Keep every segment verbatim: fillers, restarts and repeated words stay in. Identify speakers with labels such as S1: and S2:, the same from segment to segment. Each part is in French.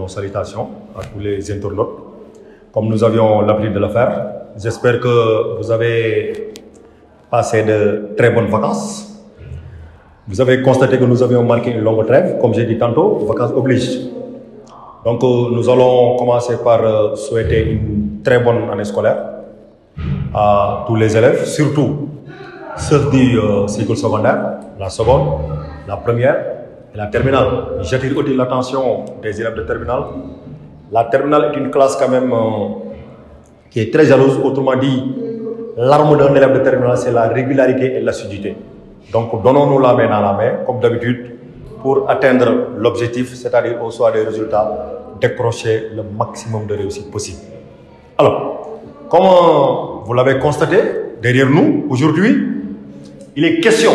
S1: nos salutations à tous les internautes. Comme nous avions l'habitude de le faire, j'espère que vous avez passé de très bonnes vacances. Vous avez constaté que nous avions marqué une longue trêve, comme j'ai dit tantôt, vacances obligent. Donc nous allons commencer par souhaiter une très bonne année scolaire à tous les élèves, surtout ceux du euh, cycle secondaire, la seconde, la première et la terminale. J'attire aussi l'attention des élèves de terminale. La terminale est une classe quand même euh, qui est très jalouse. Autrement dit, l'arme d'un élève de terminale, c'est la régularité et l'assiduité. Donc donnons-nous la main dans la main, comme d'habitude, pour atteindre l'objectif, c'est-à-dire au soir des résultats, décrocher le maximum de réussite possible. Alors, comme vous l'avez constaté, derrière nous, aujourd'hui, il est question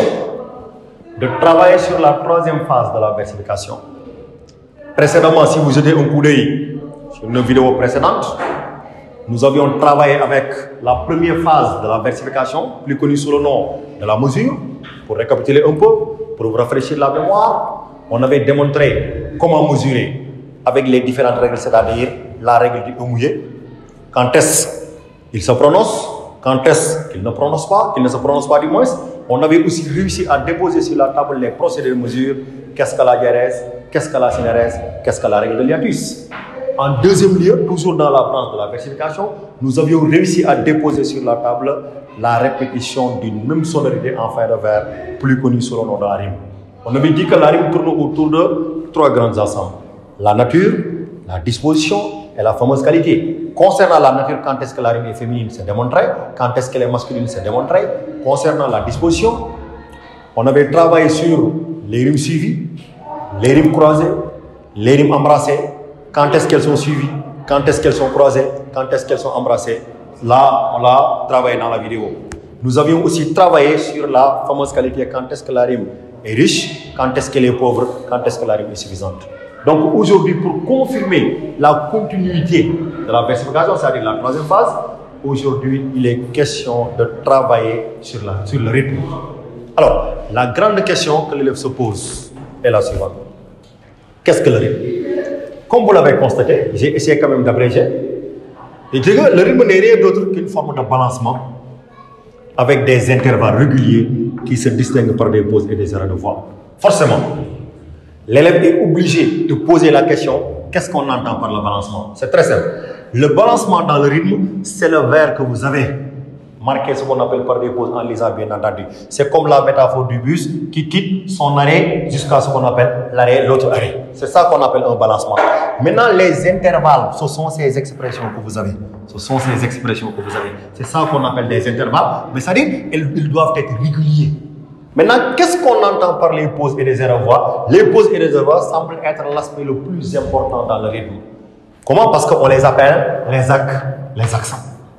S1: de travailler sur la troisième phase de la versification. Précédemment, si vous jetez un coup d'œil sur une vidéo précédente, nous avions travaillé avec la première phase de la versification, plus connue sous le nom de la mesure. Pour récapituler un peu, pour vous rafraîchir la mémoire, on avait démontré comment mesurer avec les différentes règles, c'est-à-dire la règle du E mouillé. Quand est-ce qu'il se prononce, quand est-ce qu'il ne prononce pas, qu'il ne se prononce pas du moins. On avait aussi réussi à déposer sur la table les procédés de mesure. Qu'est-ce que la diarèse, qu'est-ce que la synérèse, qu'est-ce que la règle de Liatus. En deuxième lieu, toujours dans la branche de la versification, nous avions réussi à déposer sur la table la répétition d'une même sonorité en fin de vers, plus connue sous le nom de la rime. On avait dit que la rime tourne autour de trois grands ensembles. La nature, la disposition et la fameuse qualité. Concernant la nature, quand est-ce que la rime est féminine, c'est démontré. Quand est-ce qu'elle est masculine, c'est démontré. Concernant la disposition, on avait travaillé sur les rimes suivies, les rimes croisées, les rimes embrassées. Quand est-ce qu'elles sont suivies, quand est-ce qu'elles sont croisées, quand est-ce qu'elles sont embrassées. Là, on l'a travaillé dans la vidéo. Nous avions aussi travaillé sur la fameuse qualité. Quand est-ce que la rime est riche, quand est-ce qu'elle est pauvre, quand est-ce que la rime est suffisante. Donc aujourd'hui, pour confirmer la continuité de la versification, c'est-à-dire la troisième phase, aujourd'hui, il est question de travailler sur, la, sur le rythme. Alors, la grande question que l'élève se pose est la suivante. Qu'est-ce que le rythme? Comme vous l'avez constaté, j'ai essayé quand même d'abréger. Et je dis que le rythme n'est rien d'autre qu'une forme de balancement avec des intervalles réguliers qui se distinguent par des pauses et des arrêts de voix. Forcément, l'élève est obligé de poser la question, qu'est-ce qu'on entend par le balancement? C'est très simple. Le balancement dans le rythme, c'est le vers que vous avez marqué, ce qu'on appelle par des pauses en lisant, bien entendu. C'est comme la métaphore du bus qui quitte son arrêt jusqu'à ce qu'on appelle l'arrêt, l'autre arrêt. C'est ça qu'on appelle un balancement. Maintenant, les intervalles, ce sont ces expressions que vous avez. Ce sont ces expressions que vous avez. C'est ça qu'on appelle des intervalles. Mais ça dit, ils, ils doivent être réguliers. Maintenant, qu'est-ce qu'on entend par les pauses et les erreurs de voix? Les pauses et les erreurs de voix semblent être l'aspect le plus important dans le rythme. Comment? Parce qu'on les appelle les, ac les accents.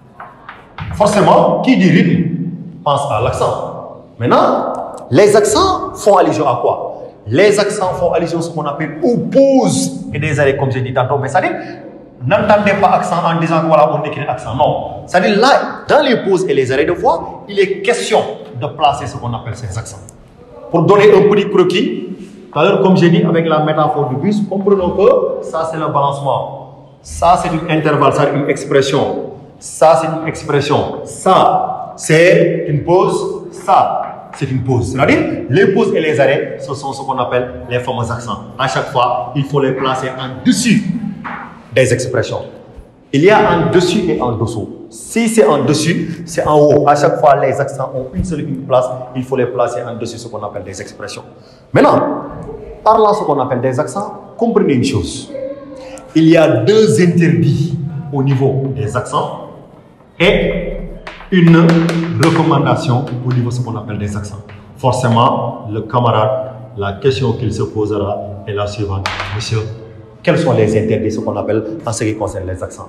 S1: Forcément, qui dit rythme pense à l'accent. Maintenant, les accents font allusion à quoi? Les accents font allusion à ce qu'on appelle aux pauses et des arrêts, comme j'ai dit tantôt. Mais ça dit, n'entendez pas accent en disant que voilà, on écrit accent. Non. Ça dit là, dans les pauses et les arrêts de voix, il est question de placer ce qu'on appelle ces accents. Pour donner un petit croquis, alors comme j'ai dit avec la métaphore du bus, comprenons que ça c'est le balancement. Ça c'est une intervalle, ça c'est une expression. Ça c'est une expression. Ça c'est une pause. Ça c'est une pause. C'est-à-dire, les pauses et les arrêts, ce sont ce qu'on appelle les fameux accents. À chaque fois, il faut les placer en dessus des expressions. Il y a en dessus et en dessous. Si c'est en dessus, c'est en haut. À chaque fois, les accents ont une seule une place. Il faut les placer en dessus, ce qu'on appelle des expressions. Maintenant, parlant de ce qu'on appelle des accents, comprenez une chose. Il y a deux interdits au niveau des accents et une recommandation au niveau de ce qu'on appelle des accents. Forcément, le camarade, la question qu'il se posera est la suivante. Monsieur, quels sont les interdits, ce qu'on appelle en ce qui concerne les accents?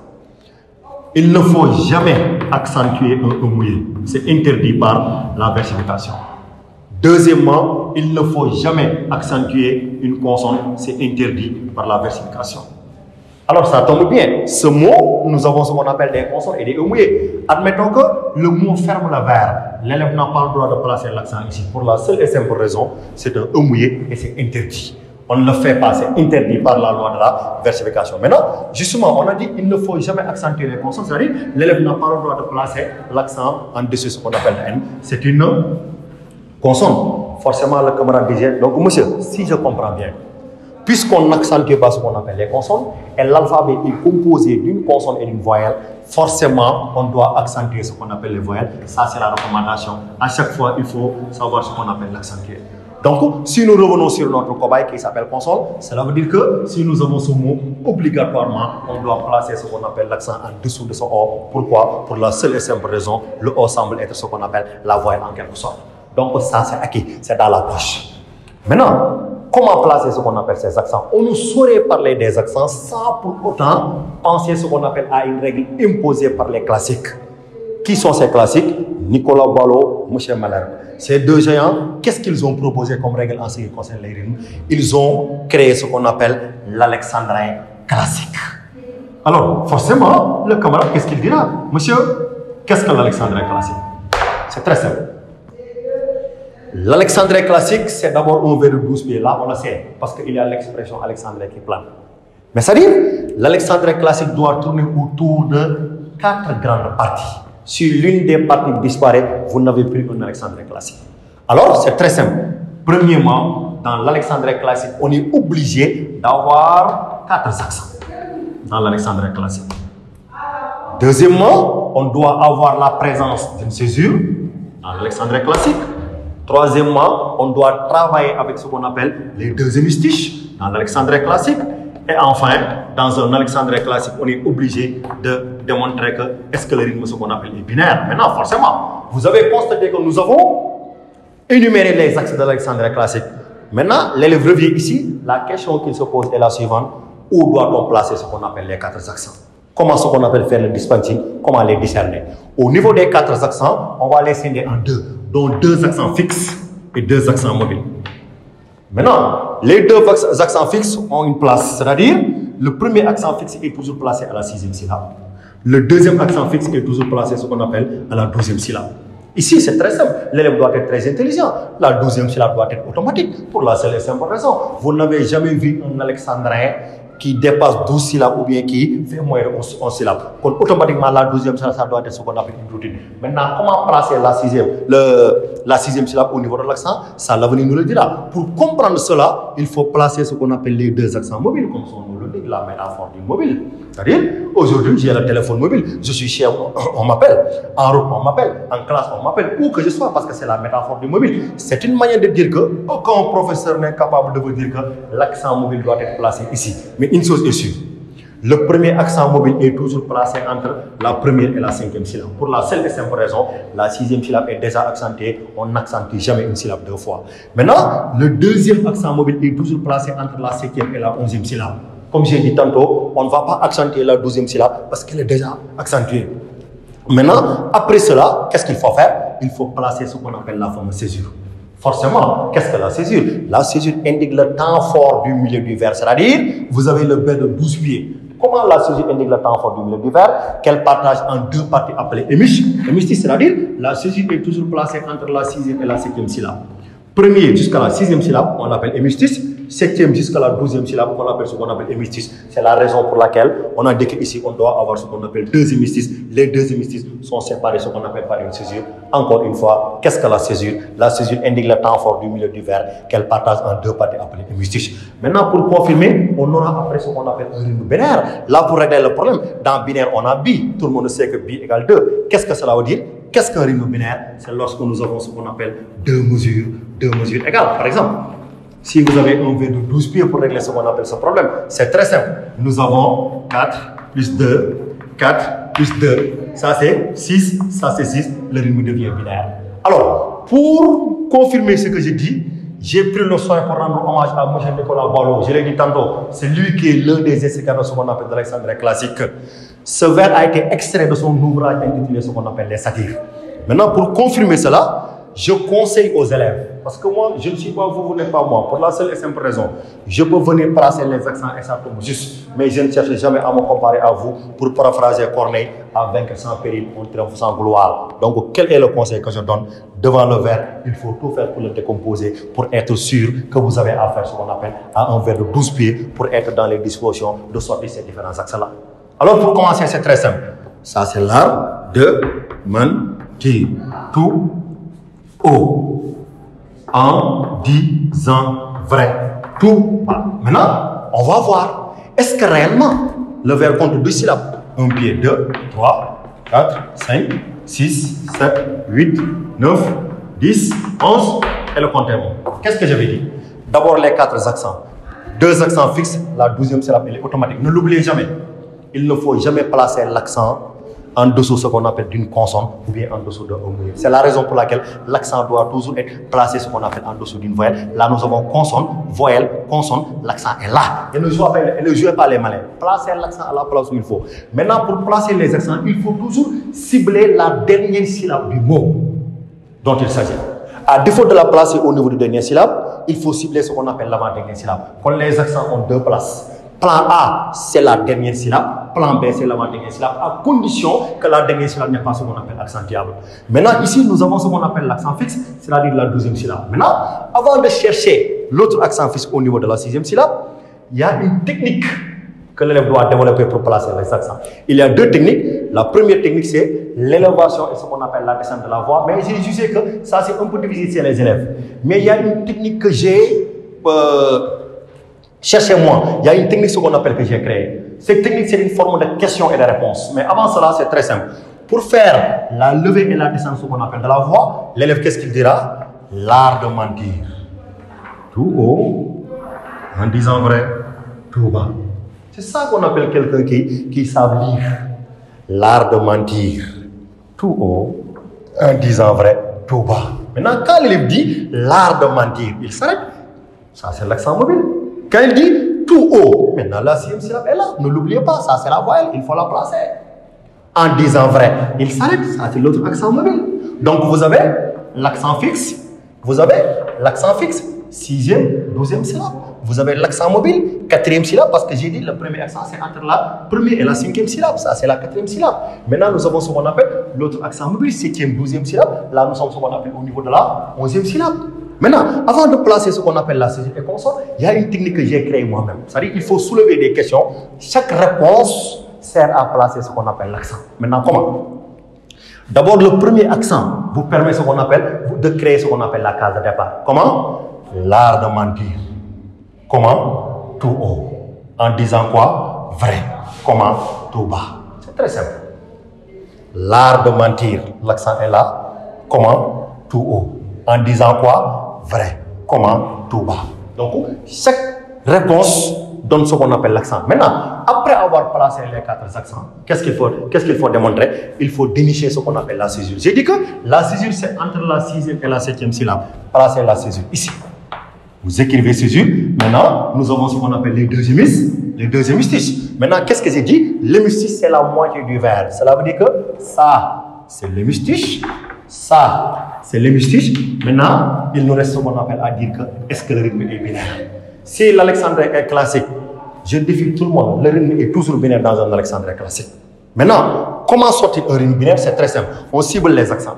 S1: Il ne faut jamais accentuer un E mouillé. C'est interdit par la versification. Deuxièmement, il ne faut jamais accentuer une consonne. C'est interdit par la versification. Alors ça tombe bien. Ce mot, nous avons ce qu'on appelle des consonnes et des E mouillés. Admettons que le mot ferme le verbe. L'élève n'a pas le droit de placer l'accent ici. Pour la seule et simple raison, c'est un E mouillé et c'est interdit. On le fait pas, c'est interdit par la loi de la versification. Maintenant, justement, on a dit qu'il ne faut jamais accentuer les consonnes, c'est-à-dire l'élève n'a pas le droit de placer l'accent en dessus ce qu'on appelle N. C'est une consonne. Forcément, le camarade disait, donc monsieur, si je comprends bien, puisqu'on n'accentue pas ce qu'on appelle les consonnes, et l'alphabet est composé d'une consonne et d'une voyelle, forcément, on doit accentuer ce qu'on appelle les voyelles. Ça, c'est la recommandation. À chaque fois, il faut savoir ce qu'on appelle l'accentuer. Donc, si nous revenons sur notre cobaye qui s'appelle consonne, cela veut dire que si nous avons ce mot, obligatoirement, on doit placer ce qu'on appelle l'accent en dessous de ce O. Pourquoi? Pour la seule et simple raison, le O semble être ce qu'on appelle la voyelle en quelque sorte. Donc, ça, c'est acquis, c'est dans la poche. Maintenant, comment placer ce qu'on appelle ces accents? On ne saurait parler des accents sans pour autant penser ce qu'on appelle à une règle imposée par les classiques. Qui sont ces classiques? Nicolas Boileau, M. Malherbe. Ces deux géants, qu'est-ce qu'ils ont proposé comme règle en ce qui concerne les rythmes? Ils ont créé ce qu'on appelle l'alexandrin classique. Alors, forcément, le camarade, qu'est-ce qu'il dira? Monsieur, qu'est-ce que l'alexandrin classique? C'est très simple. L'alexandrin classique, c'est d'abord un verre de douze pieds. Là, on le sait, parce qu'il y a l'expression alexandrin qui plane. Mais c'est-à-dire, l'alexandrin classique doit tourner autour de quatre grandes parties. Si l'une des parties disparaît, vous n'avez plus un alexandrin classique. Alors, c'est très simple. Premièrement, dans l'alexandrin classique, on est obligé d'avoir quatre accents dans l'alexandrin classique. Deuxièmement, on doit avoir la présence d'une césure dans l'alexandrin classique. Troisièmement, on doit travailler avec ce qu'on appelle les deux hémistiches dans l'alexandrin classique. Et enfin, dans un alexandrin classique, on est obligé de démontrer que est-ce que le rythme, ce qu'on appelle, est binaire. Maintenant, forcément, vous avez constaté que nous avons énuméré les axes de l'alexandrin classique. Maintenant, l'élève revient ici. La question qu'il se pose est la suivante. Où doit-on placer ce qu'on appelle les quatre accents? Comment ce qu'on appelle faire le dispatching? Comment les discerner? Au niveau des quatre accents, on va les scinder en deux, dont deux accents fixes et deux accents mobiles. Maintenant, les deux accents fixes ont une place, c'est-à-dire le premier accent fixe est toujours placé à la sixième syllabe. Le deuxième accent fixe est toujours placé ce qu'on appelle à la douzième syllabe. Ici, c'est très simple. L'élève doit être très intelligent. La douzième syllabe doit être automatique pour la seule et simple raison. Vous n'avez jamais vu un alexandrin qui dépasse douze syllabes ou bien qui fait moins de onze syllabes. Donc, automatiquement, la douzième syllabe, ça doit être ce qu'on appelle une routine. Maintenant, comment placer la sixième, le, la sixième syllabe au niveau de l'accent? Ça, l'avenir nous le dira. Pour comprendre cela, il faut placer ce qu'on appelle les deux accents mobiles, comme son nom le dit, la métaphore du mobile. C'est-à-dire, aujourd'hui, j'ai le téléphone mobile, je suis chez on, on m'appelle, en route, on m'appelle, en classe, on m'appelle, où que je sois, parce que c'est la métaphore du mobile. C'est une manière de dire que aucun professeur n'est capable de vous dire que l'accent mobile doit être placé ici. Mais une chose est sûre, le premier accent mobile est toujours placé entre la première et la cinquième syllabe. Pour la seule et simple raison, la sixième syllabe est déjà accentuée, on n'accentue jamais une syllabe deux fois. Maintenant, le deuxième accent mobile est toujours placé entre la cinquième et la onzième syllabe. Comme j'ai dit tantôt, on ne va pas accentuer la douzième syllabe parce qu'elle est déjà accentuée. Maintenant, après cela, qu'est-ce qu'il faut faire? Il faut placer ce qu'on appelle la fameuse césure. Forcément, qu'est-ce que la césure? La césure indique le temps fort du milieu du vers, c'est-à-dire, vous avez le vers de douze pieds. Comment la césure indique le temps fort du milieu du vers? Qu'elle partage en deux parties appelées hémistiques. Hémistiques, c'est-à-dire, la césure est toujours placée entre la sixième et la septième syllabe. Premier jusqu'à la sixième syllabe, on l'appelle hémistis. Septième jusqu'à la douzième syllabe, on appelle ce qu'on appelle hémistis. C'est la raison pour laquelle on a dit qu'ici, on doit avoir ce qu'on appelle deux hémistis. Les deux hémistis sont séparés, ce qu'on appelle par une césure. Encore une fois, qu'est-ce que la césure? La césure indique le temps fort du milieu du vers qu'elle partage en deux parties appelées hémistis. Maintenant, pour confirmer, on aura après ce qu'on appelle un rythme binaire. Là, pour régler le problème, dans binaire, on a bi. Tout le monde sait que bi égale deux. Qu'est-ce que cela veut dire? Qu'est-ce qu'un rythme binaire? C'est lorsque nous avons ce qu'on appelle deux mesures, deux mesures égales. Par exemple, si vous avez un vers de douze pieds pour régler ce qu'on appelle ce problème, c'est très simple. Nous avons quatre plus deux, quatre plus deux. Ça c'est six, ça c'est six. Le rythme devient binaire. Alors, pour confirmer ce que j'ai dit, j'ai pris le soin pour rendre hommage à M. Nicolas Boileau. Je l'ai dit tantôt, c'est lui qui est l'un des instigateurs de ce qu'on appelle l'alexandrin classique. Ce vers a été extrait de son ouvrage intitulé ce qu'on appelle les satires. Maintenant, pour confirmer cela, je conseille aux élèves Parce que moi, je ne suis pas vous, vous n'êtes pas moi. Pour la seule et simple raison, je peux venir placer les accents et ça tombe juste. Mais je ne cherche jamais à me comparer à vous pour paraphraser Corneille, à vaincre sans péril, on triomphe sans gloire. Donc, quel est le conseil que je donne? Devant le verre, il faut tout faire pour le décomposer, pour être sûr que vous avez affaire à ce qu'on appelle à un verre de douze pieds pour être dans les dispositions de sortir ces différents axes-là. Alors, pour commencer, c'est très simple. Ça, c'est l'art de mentir. Tout haut. En disant vrai. Tout bas. Maintenant, on va voir. Est-ce que réellement, le verbe compte deux syllabes? Un pied, deux, trois, quatre, cinq, six, sept, huit, neuf, dix, onze. Et le compte est bon. Qu'est-ce que j'avais dit? D'abord, les quatre accents. Deux accents fixes. La douzième syllabe, elle est automatique. Ne l'oubliez jamais. Il ne faut jamais placer l'accent en dessous de ce qu'on appelle d'une consonne ou bien en dessous d'un moyen. C'est la raison pour laquelle l'accent doit toujours être placé ce qu'on appelle en dessous d'une voyelle. Là, nous avons consonne, voyelle, consonne, l'accent est là. Et ne jouez pas, ne jouez pas les malins. Placez l'accent à la place où il faut. Maintenant, pour placer les accents, il faut toujours cibler la dernière syllabe du mot dont il s'agit. À défaut de la placer au niveau de la dernière syllabe, il faut cibler ce qu'on appelle l'avant-dernière syllabe. Quand les accents ont deux places. Plan A, c'est la dernière syllabe. Plan B, c'est l'avant-dernière syllabe, à condition que la dernière syllabe n'est pas ce qu'on appelle accentuable. Maintenant, ici, nous avons ce qu'on appelle l'accent fixe, c'est-à-dire la douzième syllabe. Maintenant, avant de chercher l'autre accent fixe au niveau de la sixième syllabe, il y a une technique que l'élève doit développer pour placer les accents. Il y a deux techniques. La première technique, c'est l'élévation et ce qu'on appelle la descente de la voix. Mais je sais que ça, c'est un peu difficile chez les élèves. Mais il y a une technique que j'ai... Euh, Cherchez-moi, il y a une technique ce qu'on appelle que j'ai créée. Cette technique, c'est une forme de question et de réponse. Mais avant cela, c'est très simple. Pour faire la levée et la descente, ce qu'on appelle de la voix, l'élève, qu'est-ce qu'il dira? L'art de mentir. Tout haut, en disant vrai, tout bas. C'est ça qu'on appelle quelqu'un qui, qui savent lire. L'art de mentir. Tout haut, en disant vrai, tout bas. Maintenant, quand l'élève dit l'art de mentir, il s'arrête. Ça, c'est l'accent mobile. Quand il dit tout haut, maintenant la sixième syllabe est là. Ne l'oubliez pas, ça c'est la voyelle, il faut la placer. En disant vrai, il s'arrête, ça c'est l'autre accent mobile. Donc vous avez l'accent fixe, vous avez l'accent fixe, sixième, douzième syllabe. Vous avez l'accent mobile, quatrième syllabe, parce que j'ai dit le premier accent c'est entre la première et la cinquième syllabe, ça c'est la quatrième syllabe. Maintenant nous avons ce qu'on appelle l'autre accent mobile, septième, douzième syllabe. Là nous sommes ce qu'on appelle au niveau de la onzième syllabe. Maintenant, avant de placer ce qu'on appelle la césure et consonne, il y a une technique que j'ai créée moi-même. C'est-à-dire qu'il faut soulever des questions. Chaque réponse sert à placer ce qu'on appelle l'accent. Maintenant, comment? D'abord, le premier accent vous permet ce qu'on appelle de créer ce qu'on appelle la case de départ. Comment? L'art de mentir. Comment? Tout haut. En disant quoi? Vrai. Comment? Tout bas. C'est très simple. L'art de mentir. L'accent est là. Comment? Tout haut. En disant quoi? Vrai. Comment? Tout bas. Donc, chaque réponse donne ce qu'on appelle l'accent. Maintenant, après avoir placé les quatre accents, qu'est-ce qu'il faut, qu'est-ce qu'il faut démontrer? Il faut dénicher ce qu'on appelle la césure. J'ai dit que la césure, c'est entre la sixième et la septième syllabe. Placez la césure ici. Vous écrivez césure. Maintenant, nous avons ce qu'on appelle les deux hémistices. Les deux hémistices. Maintenant, qu'est-ce que j'ai dit? L'hémistice, c'est la moitié du verbe. Cela veut dire que ça, c'est l'hémistice. Ça, c'est l'hémistice. Maintenant, il nous reste ce qu'on appelle à dire que est-ce que le rythme est binaire? Si l'alexandrin est classique, je défie tout le monde, le rythme est toujours binaire dans un alexandrin classique. Maintenant, comment sortir un rythme binaire? C'est très simple. On cible les accents.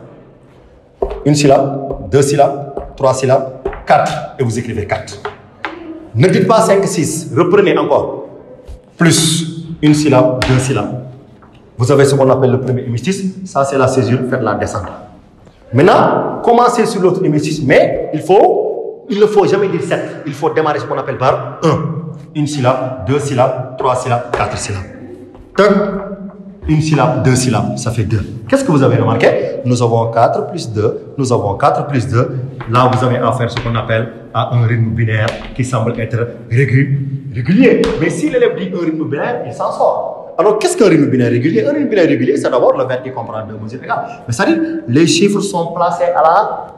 S1: Une syllabe, deux syllabes, trois syllabes, quatre. Et vous écrivez quatre. Ne dites pas cinq, six. Reprenez encore. Plus une syllabe, deux syllabes. Vous avez ce qu'on appelle le premier hémistice. Ça, c'est la césure. Faites la descente. Maintenant, commencez sur l'autre hémistice, mais il faut, il ne faut jamais dire sept. Il faut démarrer ce qu'on appelle par un. Une syllabe, deux syllabes, trois syllabes, quatre syllabes. Donc, une syllabe, deux syllabes, ça fait deux. Qu'est-ce que vous avez remarqué? Nous avons quatre plus deux, nous avons quatre plus deux. Là, vous avez affaire à ce qu'on appelle à un rythme binaire qui semble être régulier. Mais si l'élève dit un rythme binaire, il s'en sort. Alors, qu'est-ce qu'un rythme binaire régulier? Un rythme binaire régulier, c'est d'abord le verbe qui comprend deux mesures égales. Mais c'est-à-dire, les chiffres sont placés à la,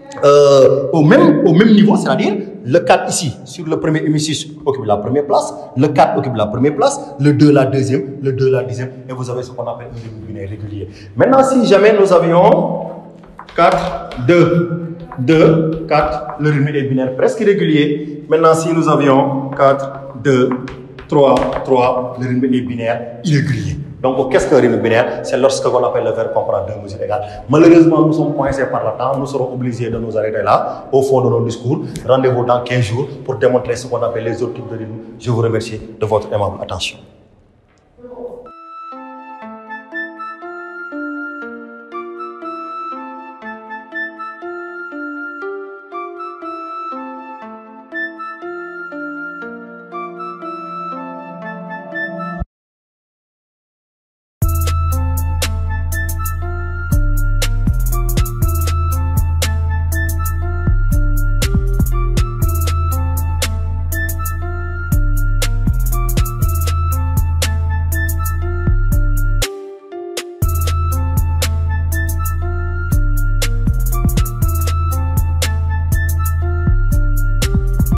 S1: euh, au, même, au même niveau, c'est-à-dire, le quatre ici, sur le premier hémistice, occupe la première place, le quatre occupe la première place, le deux la deuxième, le deux la deuxième, et vous avez ce qu'on appelle un rythme binaire régulier. Maintenant, si jamais nous avions quatre, deux, deux, quatre, le rythme est binaire presque régulier. Maintenant, si nous avions quatre, deux, trois, trois, le rythme est binaire irrégulier. Donc, qu'est-ce qu'un rythme binaire? C'est lorsque l'on appelle le verbe comprendre deux mesures égales. Malheureusement, nous sommes coincés par le temps. Nous serons obligés de nous arrêter là, au fond de nos discours. Rendez-vous dans quinze jours pour démontrer ce qu'on appelle les autres types de rythmes. Je vous remercie de votre aimable attention.